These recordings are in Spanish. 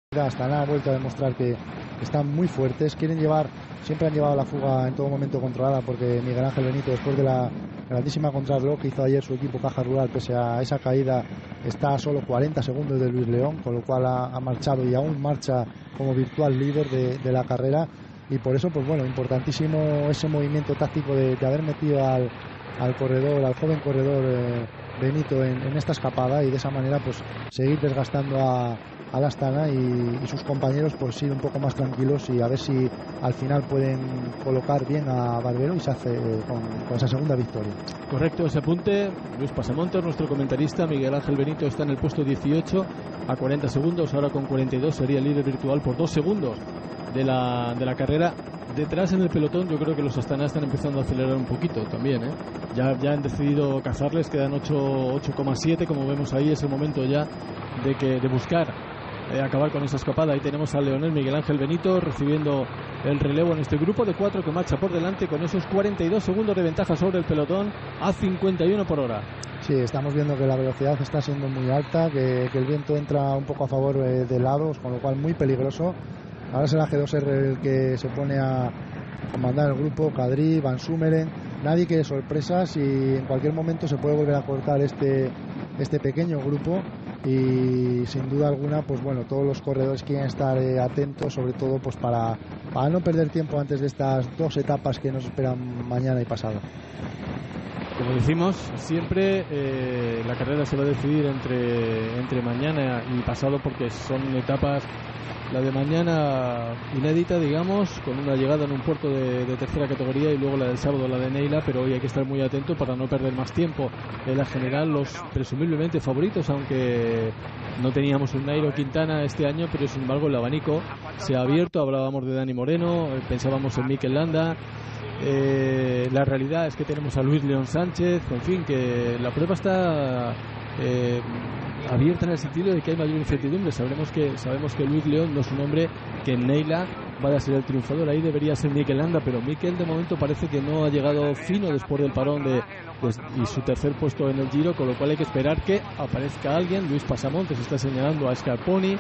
Astana ha vuelto a demostrar que están muy fuertes, siempre han llevado la fuga en todo momento controlada, porque Miguel Ángel Benito, después de la grandísima contrarreloj que hizo ayer su equipo Caja Rural, pese a esa caída, está a solo 40 segundos de Luis León, con lo cual ha marchado y aún marcha como virtual líder de la carrera. Y por eso, pues bueno, importantísimo ese movimiento táctico de haber metido al joven corredor Benito en esta escapada, y de esa manera pues seguir desgastando al Astana y sus compañeros, pues ir un poco más tranquilos y a ver si al final pueden colocar bien a Barbero y se hace con esa segunda victoria. Correcto ese apunte. Luis Pasamontes, nuestro comentarista. Miguel Ángel Benito está en el puesto 18 a 40 segundos, ahora con 42 sería líder virtual por 2 segundos de la carrera. Detrás en el pelotón yo creo que los Astana están empezando a acelerar un poquito también, ¿eh? Ya han decidido cazarles, quedan 8,7, como vemos ahí. Es el momento ya de buscar acabar con esa escapada. Ahí tenemos a Leonel Miguel Ángel Benito recibiendo el relevo en este grupo de 4 que marcha por delante con esos 42 segundos de ventaja sobre el pelotón a 51 por hora. Sí, estamos viendo que la velocidad está siendo muy alta, que el viento entra un poco a favor de lados, con lo cual muy peligroso. Ahora será G2R el que se pone a comandar el grupo. Kadri, Van Sumeren, nadie quiere sorpresas y en cualquier momento se puede volver a cortar este pequeño grupo. Y sin duda alguna, pues bueno, todos los corredores quieren estar atentos, sobre todo pues para no perder tiempo antes de estas 2 etapas que nos esperan mañana y pasado. Como decimos siempre, la carrera se va a decidir entre mañana y pasado, porque son etapas, la de mañana inédita, digamos, con una llegada en un puerto de tercera categoría, y luego la del sábado, la de Neila, pero hoy hay que estar muy atento para no perder más tiempo. En la general, los presumiblemente favoritos, aunque no teníamos un Nairo Quintana este año, pero sin embargo el abanico se ha abierto. Hablábamos de Dani Moreno, pensábamos en Mikel Landa. La realidad es que tenemos a Luis León Sánchez, en fin, que la prueba está abierta en el sentido de que hay mayor incertidumbre. Sabemos que Luis León no es un hombre que en Neila vaya a ser el triunfador. Ahí debería ser Mikel Landa, pero Mikel de momento parece que no ha llegado fino después del parón y su tercer puesto en el Giro, con lo cual hay que esperar que aparezca alguien. Luis Pasamontes está señalando a Scarponi,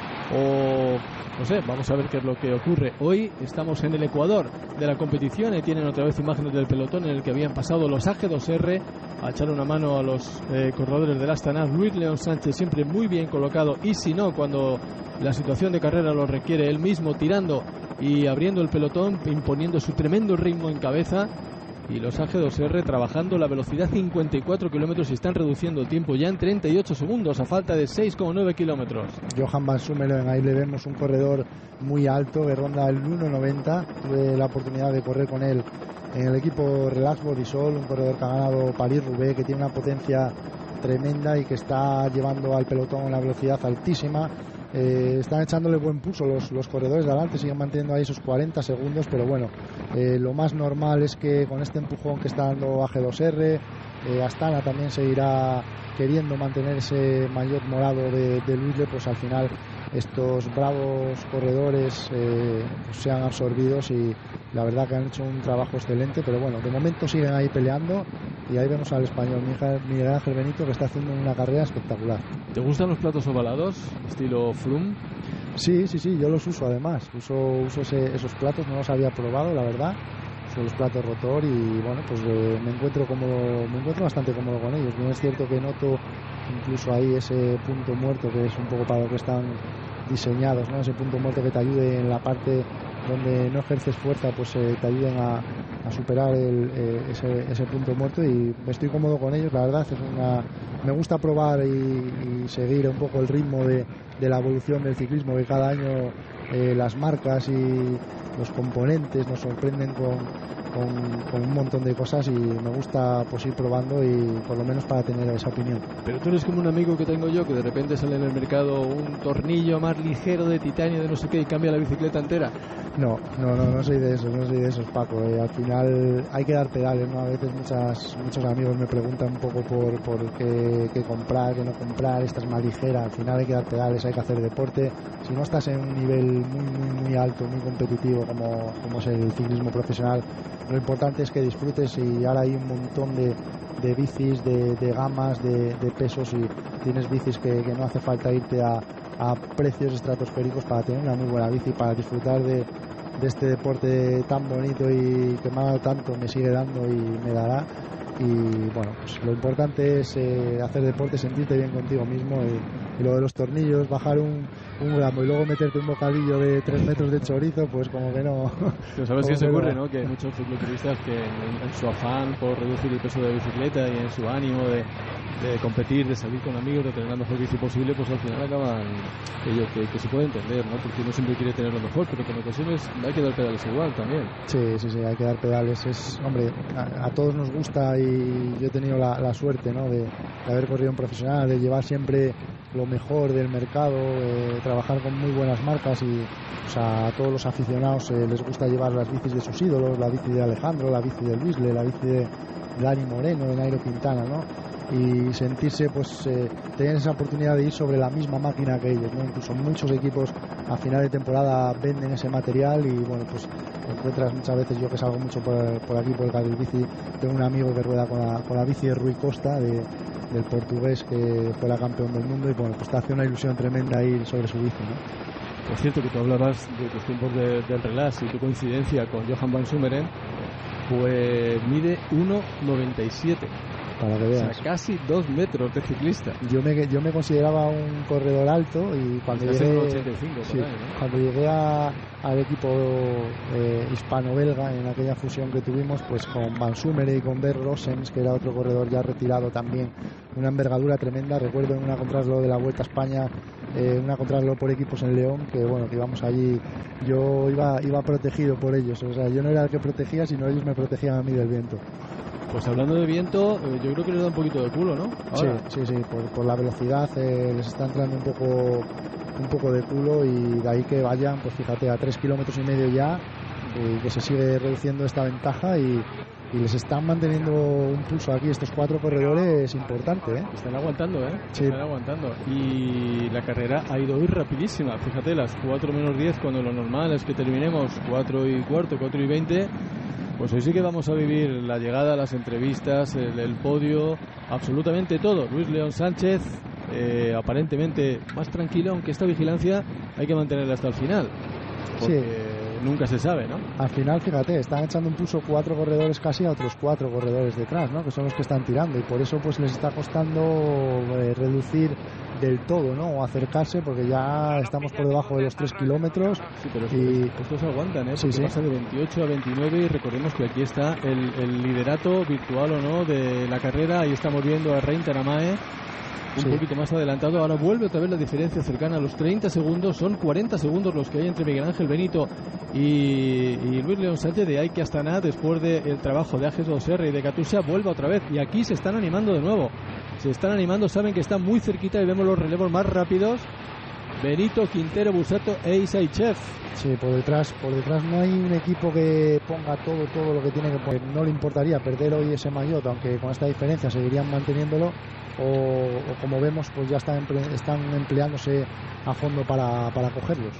o no sé, vamos a ver qué es lo que ocurre. Hoy estamos en el Ecuador de la competición y tienen otra vez imágenes del pelotón en el que habían pasado los AG2R a echar una mano a los corredores del Astana. Luis León Sánchez siempre muy bien colocado, y si no, cuando la situación de carrera lo requiere, él mismo tirando y abriendo el pelotón, imponiendo su tremendo ritmo en cabeza. Y los AG2R trabajando la velocidad 54 kilómetros y están reduciendo el tiempo ya en 38 segundos a falta de 6,9 kilómetros. Johan Van Sumeren, ahí le vemos un corredor muy alto que ronda el 1,90. Tuve la oportunidad de correr con él en el equipo Relax Bodysol, un corredor que ha ganado París-Roubaix, que tiene una potencia tremenda y que está llevando al pelotón una velocidad altísima. Están echándole buen pulso los corredores de adelante, siguen manteniendo ahí esos 40 segundos, pero bueno, lo más normal es que con este empujón que está dando AG2R, Astana también seguirá queriendo mantener ese maillot morado de Luis, pues al final estos bravos corredores pues sean absorbidos, y la verdad que han hecho un trabajo excelente. Pero bueno, de momento siguen ahí peleando, y ahí vemos al español Miguel Ángel Benito, que está haciendo una carrera espectacular. ¿Te gustan los platos ovalados, estilo Froome? Sí, yo los uso además, uso esos platos, no los había probado, la verdad. Uso los platos rotor y bueno, pues me encuentro bastante cómodo con ellos. Bien, es cierto que noto incluso ahí ese punto muerto, que es un poco para lo que están diseñados, ¿no? Ese punto muerto que te ayude en la parte donde no ejerces fuerza, pues te ayuden a superar ese punto muerto, y estoy cómodo con ellos, la verdad. Me gusta probar y seguir un poco el ritmo de la evolución del ciclismo, que cada año las marcas y los componentes nos sorprenden con un montón de cosas, y me gusta pues ir probando, y por lo menos para tener esa opinión. Pero tú eres como un amigo que tengo yo, que de repente sale en el mercado un tornillo más ligero de titanio, de no sé qué, y cambia la bicicleta entera. No soy de esos, Paco. Al final hay que dar pedales, ¿no? A veces muchos amigos me preguntan un poco por qué comprar, qué no comprar, esta es más ligera. Al final hay que dar pedales, hay que hacer deporte. Si no estás en un nivel muy alto, muy competitivo como es el ciclismo profesional, lo importante es que disfrutes, y ahora hay un montón de de bicis, de gamas, de pesos, y tienes bicis que no hace falta irte a precios estratosféricos para tener una muy buena bici, para disfrutar de este deporte tan bonito y que me ha dado tanto, me sigue dando y me dará. Y bueno, pues lo importante es hacer deporte, sentirte bien contigo mismo, y lo de los tornillos, bajar un gramo y luego meterte un bocadillo de 3 metros de chorizo, pues como que no. Pero sabes qué se ocurre, ¿no? Que hay muchos cicloturistas que en su afán por reducir el peso de la bicicleta y en su ánimo de competir, de salir con amigos, de tener la mejor bici posible, pues al final acaban que se puede entender, ¿no? Porque uno siempre quiere tener lo mejor, pero con ocasiones hay que dar pedales igual también. Sí, hay que dar pedales. Hombre, a todos nos gusta, y yo he tenido la suerte, ¿no? de haber corrido en profesional, de llevar siempre lo mejor del mercado, trabajar con muy buenas marcas, y o sea, a todos los aficionados les gusta llevar las bicis de sus ídolos, la bici de Alejandro, la bici de Luisle, la bici de Dani Moreno, de Nairo Quintana, ¿no? Y sentirse, pues, tener esa oportunidad de ir sobre la misma máquina que ellos, ¿no? Incluso muchos equipos a final de temporada venden ese material, y bueno, pues encuentras muchas veces, yo que salgo mucho por aquí, por el carril bici, tengo un amigo que rueda con la bici de Rui Costa, del portugués, que fue la campeón del mundo, y bueno, pues te hace una ilusión tremenda ir sobre su bici, ¿no? Por cierto, que tú hablabas de tus tiempos del relax y tu coincidencia con Johan van Sumeren, pues mide 1,97. Para que veas. O sea, casi 2 metros de ciclista. Yo me consideraba un corredor alto, y cuando llegué, 85, sí, por ahí, ¿no? cuando llegué al equipo hispano-belga, en aquella fusión que tuvimos, pues con Van Sumeren y con Bert Rossens, que era otro corredor ya retirado también, una envergadura tremenda. Recuerdo en una contrarreloj de la Vuelta a España, una contrarreloj por equipos en León, que bueno, que íbamos allí, yo iba protegido por ellos, o sea, yo no era el que protegía, sino ellos me protegían a mí del viento. Pues hablando de viento, yo creo que les da un poquito de culo, ¿no? Ahora. Sí, por la velocidad les está entrando un poco de culo, y de ahí que vayan, pues fíjate, a 3,5 kilómetros ya, que se sigue reduciendo esta ventaja, y les están manteniendo un pulso aquí estos 4 corredores importante, ¿eh? Están aguantando, Sí. Están aguantando. Y la carrera ha ido hoy rapidísima. Fíjate, las 4 menos 10, cuando lo normal es que terminemos 4:15, 4:20. Pues hoy sí que vamos a vivir la llegada, las entrevistas, el podio, absolutamente todo. Luis León Sánchez, aparentemente más tranquilo, aunque esta vigilancia hay que mantenerla hasta el final. Porque nunca se sabe, ¿no? Al final, fíjate, están echando un pulso 4 corredores casi a otros 4 corredores detrás, ¿no? Que son los que están tirando, y por eso pues les está costando reducir del todo, ¿no? O acercarse, porque ya estamos por debajo de los 3 kilómetros. Sí, pero y estos aguantan, ¿eh? Porque sí. pasa de 28 a 29, y recordemos que aquí está el liderato virtual o no de la carrera. Ahí estamos viendo a Rein Taramae un poquito más adelantado. Ahora vuelve otra vez la diferencia cercana a los 30 segundos. Son 40 segundos los que hay entre Miguel Ángel Benito y Luis León Sánchez. De ahí que Astana, después del trabajo de Ages Auxerre y de Katusha, vuelva otra vez, y aquí se están animando de nuevo. Se están animando, saben que están muy cerquita, y vemos los relevos más rápidos. Benito, Quintero, Busato e Isaichev. Sí, por detrás no hay un equipo que ponga todo lo que tiene que poner. No le importaría perder hoy ese maillot, aunque con esta diferencia seguirían manteniéndolo, o como vemos, pues ya están empleándose a fondo para cogerlos.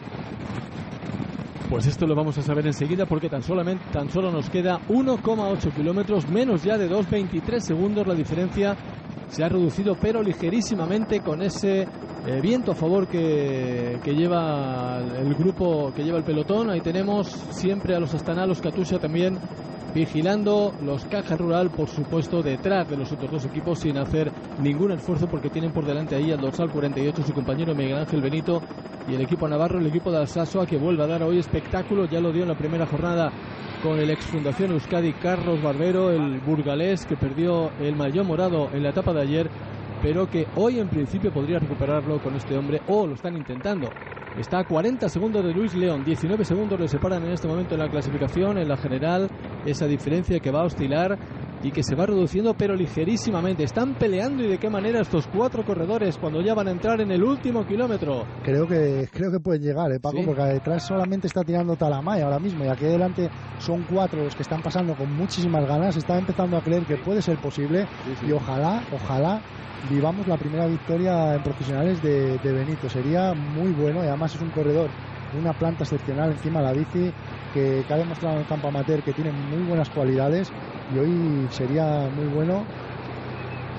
Pues esto lo vamos a saber enseguida, porque tan solo nos queda 1,8 kilómetros, menos ya de 2:23 segundos. La diferencia se ha reducido, pero ligerísimamente, con ese viento a favor que lleva el grupo, que lleva el pelotón. Ahí tenemos siempre a los Astana, los Katusha también vigilando, los Caja Rural, por supuesto, detrás de los otros 2 equipos, sin hacer ningún esfuerzo, porque tienen por delante ahí al dorsal 48 su compañero Miguel Ángel Benito, y el equipo navarro, el equipo de Alsaso, que vuelve a dar hoy espectáculo. Ya lo dio en la primera jornada con el ex Fundación Euskadi Carlos Barbero, el burgalés, que perdió el maillot morado en la etapa de ayer, pero que hoy en principio podría recuperarlo con este hombre, o lo están intentando. Está a 40 segundos de Luis León, 19 segundos le separan en este momento en la clasificación, en la general, esa diferencia que va a oscilar y que se va reduciendo, pero ligerísimamente. Están peleando, y de qué manera, estos 4 corredores cuando ya van a entrar en el último kilómetro. Creo que pueden llegar, Paco, ¿sí? Porque detrás solamente está tirando Taramae ahora mismo, y aquí adelante son 4 los que están pasando con muchísimas ganas. Están empezando a creer que puede ser posible, sí. Y ojalá vivamos la primera victoria en profesionales de Benito. Sería muy bueno, y además es un corredor de una planta excepcional encima de la bici, que ha demostrado en el campo amateur que tiene muy buenas cualidades, y hoy sería muy bueno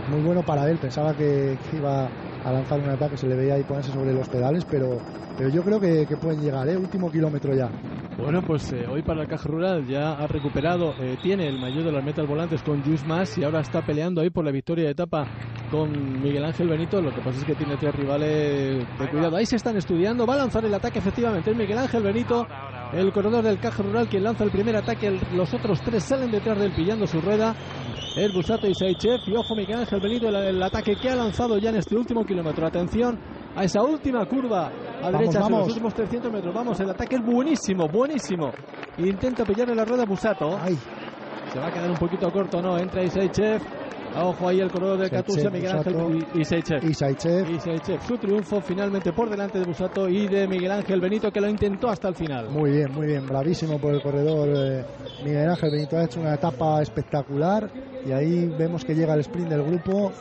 muy bueno para él. Pensaba que iba a lanzar un ataque, se le veía ahí ponerse sobre los pedales, pero yo creo que pueden llegar, último kilómetro ya. Bueno, pues hoy para el Caja Rural ya ha recuperado, tiene el maillot de las metas volantes con Lluís Mas y ahora está peleando ahí por la victoria de etapa con Miguel Ángel Benito. Lo que pasa es que tiene 3 rivales de cuidado. Ahí se están estudiando, va a lanzar el ataque efectivamente. Es Miguel Ángel Benito, el corredor del Caja Rural, quien lanza el primer ataque. Los otros 3 salen detrás de él pillando su rueda. El Busatto y Saichev. Y ojo, Miguel Ángel Benito, el ataque que ha lanzado ya en este último kilómetro. Atención a esa última curva a derecha, en los últimos 300 metros. Vamos, el ataque es buenísimo, buenísimo. Intenta pillarle la rueda a Busatto. Ay. Se va a quedar un poquito corto, ¿no? Entra Isaichev. Ojo ahí el corredor de Katusha, Miguel Ángel y Saichev. Su triunfo finalmente por delante de Busatto y de Miguel Ángel Benito, que lo intentó hasta el final. Muy bien, bravísimo por el corredor. Miguel Ángel Benito ha hecho una etapa espectacular y ahí vemos que llega el sprint del grupo.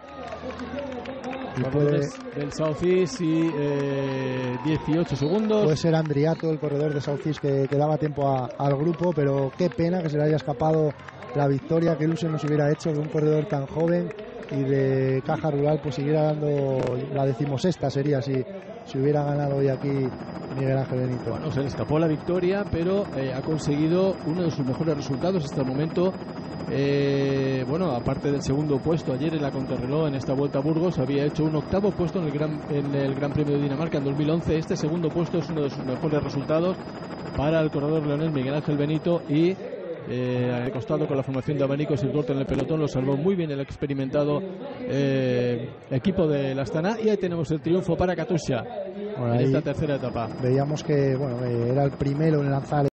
Del Southeast y 18 segundos. Puede ser Andriato, el corredor de Southeast, que daba tiempo al grupo, pero qué pena que se le haya escapado la victoria. Que ilusión nos hubiera hecho que un corredor tan joven y de Caja Rural pues siguiera dando la 16ª sería si hubiera ganado hoy aquí Miguel Ángel Benito. Bueno, se le escapó la victoria, pero ha conseguido uno de sus mejores resultados hasta el momento. Bueno, aparte del segundo puesto ayer en la contrarreloj en esta Vuelta a Burgos, había hecho un 8º puesto en el Gran Premio de Dinamarca en 2011. Este segundo puesto es uno de sus mejores resultados para el corredor leonés Miguel Ángel Benito y acostado con la formación de abanicos y el corte en el pelotón lo salvó muy bien el experimentado equipo de la Astana. Y ahí tenemos el triunfo para Katusha en esta tercera etapa. Veíamos que era el primero en lanzar